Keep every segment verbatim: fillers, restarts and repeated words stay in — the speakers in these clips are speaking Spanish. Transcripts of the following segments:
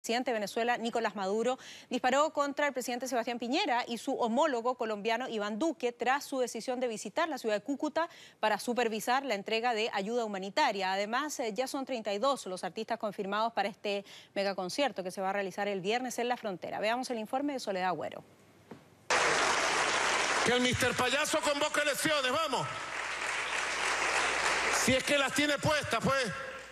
El presidente de Venezuela, Nicolás Maduro, disparó contra el presidente Sebastián Piñera y su homólogo colombiano Iván Duque tras su decisión de visitar la ciudad de Cúcuta para supervisar la entrega de ayuda humanitaria. Además, ya son treinta y dos los artistas confirmados para este megaconcierto que se va a realizar el viernes en la frontera. Veamos el informe de Soledad Agüero. Que el mister Payaso convoque elecciones, vamos. Si es que las tiene puestas, pues,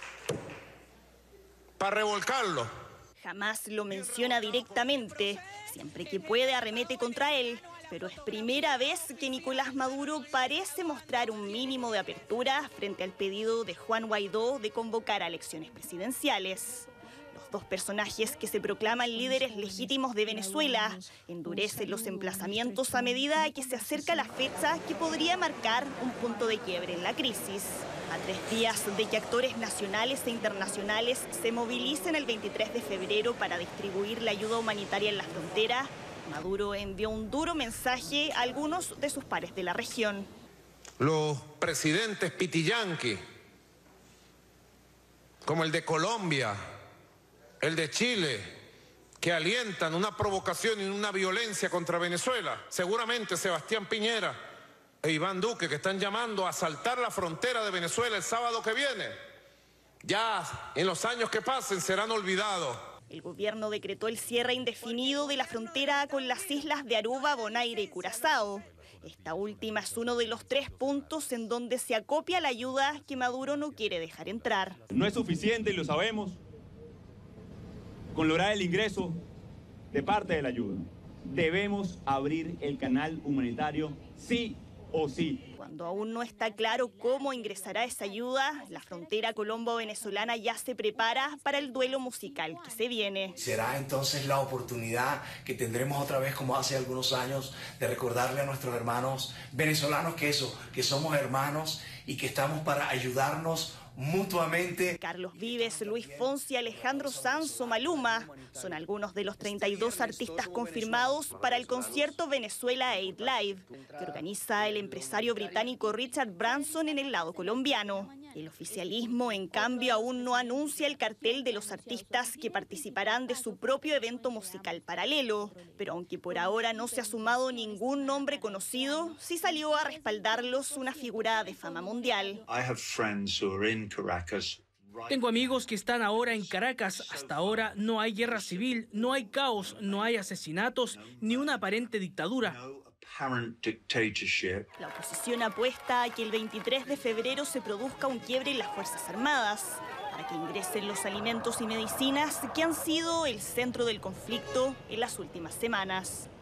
para revolcarlo. Jamás lo menciona directamente, siempre que puede arremete contra él, pero es primera vez que Nicolás Maduro parece mostrar un mínimo de apertura frente al pedido de Juan Guaidó de convocar a elecciones presidenciales. Los dos personajes que se proclaman líderes legítimos de Venezuela endurecen los emplazamientos a medida que se acerca la fecha que podría marcar un punto de quiebre en la crisis. A tres días de que actores nacionales e internacionales se movilicen el veintitrés de febrero para distribuir la ayuda humanitaria en la frontera, Maduro envió un duro mensaje a algunos de sus pares de la región. Los presidentes pitillanqui, como el de Colombia, el de Chile, que alientan una provocación y una violencia contra Venezuela, seguramente Sebastián Piñera e Iván Duque, que están llamando a asaltar la frontera de Venezuela el sábado que viene, ya en los años que pasen serán olvidados. El gobierno decretó el cierre indefinido de la frontera con las islas de Aruba, Bonaire y Curazao. Esta última es uno de los tres puntos en donde se acopia la ayuda que Maduro no quiere dejar entrar. No es suficiente, y lo sabemos, con lograr el ingreso de parte de la ayuda. Debemos abrir el canal humanitario sí o sí. Cuando aún no está claro cómo ingresará esa ayuda, la frontera colombo-venezolana ya se prepara para el duelo musical que se viene. Será entonces la oportunidad que tendremos otra vez, como hace algunos años, de recordarle a nuestros hermanos venezolanos que eso, que somos hermanos y que estamos para ayudarnos mutuamente. Carlos Vives, Luis Fonsi, Alejandro Sanz o Maluma son algunos de los treinta y dos artistas confirmados para el concierto Venezuela Aid Live, que organiza el empresario británico Richard Branson en el lado colombiano. El oficialismo, en cambio, aún no anuncia el cartel de los artistas que participarán de su propio evento musical paralelo. Pero aunque por ahora no se ha sumado ningún nombre conocido, sí salió a respaldarlos una figura de fama mundial. Tengo amigos que están ahora en Caracas. Hasta ahora no hay guerra civil, no hay caos, no hay asesinatos, ni una aparente dictadura. La oposición apuesta a que el veintitrés de febrero se produzca un quiebre en las Fuerzas Armadas para que ingresen los alimentos y medicinas que han sido el centro del conflicto en las últimas semanas.